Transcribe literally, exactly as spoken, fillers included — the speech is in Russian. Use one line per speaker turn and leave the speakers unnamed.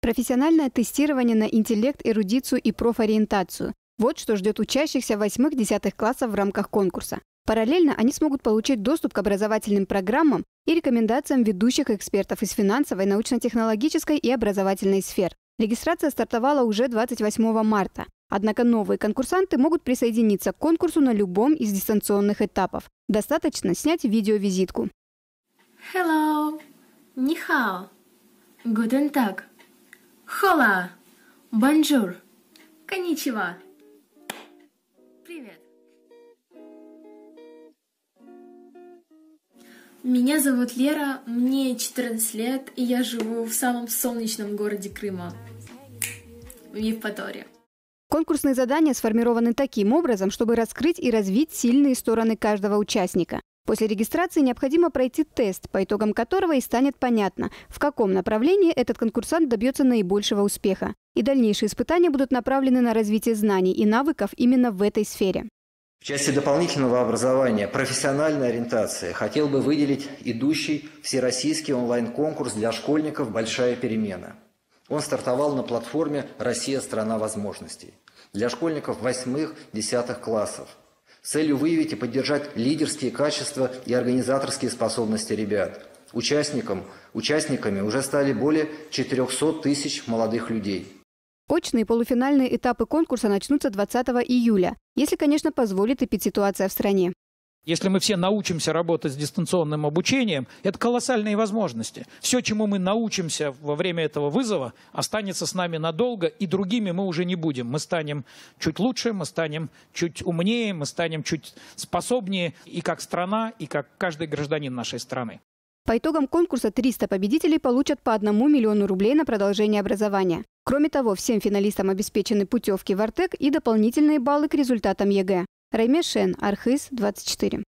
Профессиональное тестирование на интеллект, эрудицию и профориентацию. Вот что ждет учащихся восьмых-десятых классов в рамках конкурса. Параллельно они смогут получить доступ к образовательным программам и рекомендациям ведущих экспертов из финансовой, научно-технологической и образовательной сфер. Регистрация стартовала уже двадцать восьмого марта. Однако новые конкурсанты могут присоединиться к конкурсу на любом из дистанционных этапов. Достаточно снять видеовизитку.
Hello, ni hao, guten tag, hola, bonjour, konnichiwa. Привет. Меня зовут Лера, мне четырнадцать лет, и я живу в самом солнечном городе Крыма, в Евпатории.
Конкурсные задания сформированы таким образом, чтобы раскрыть и развить сильные стороны каждого участника. После регистрации необходимо пройти тест, по итогам которого и станет понятно, в каком направлении этот конкурсант добьется наибольшего успеха. И дальнейшие испытания будут направлены на развитие знаний и навыков именно в этой сфере.
В части дополнительного образования профессиональной ориентации хотел бы выделить идущий всероссийский онлайн-конкурс для школьников «Большая перемена». Он стартовал на платформе «Россия – страна возможностей» для школьников восьмых-десятых классов с целью выявить и поддержать лидерские качества и организаторские способности ребят. Участникам, участниками уже стали более четырёхсот тысяч молодых людей.
Очные полуфинальные этапы конкурса начнутся двадцатого июля, если, конечно, позволит эпидситуация в стране.
Если мы все научимся работать с дистанционным обучением, это колоссальные возможности. Все, чему мы научимся во время этого вызова, останется с нами надолго, и другими мы уже не будем. Мы станем чуть лучше, мы станем чуть умнее, мы станем чуть способнее и как страна, и как каждый гражданин нашей страны.
По итогам конкурса триста победителей получат по одному миллиону рублей на продолжение образования. Кроме того, всем финалистам обеспечены путевки в Артек и дополнительные баллы к результатам ЕГЭ. Райме Шен, Архыз, двадцать четыре.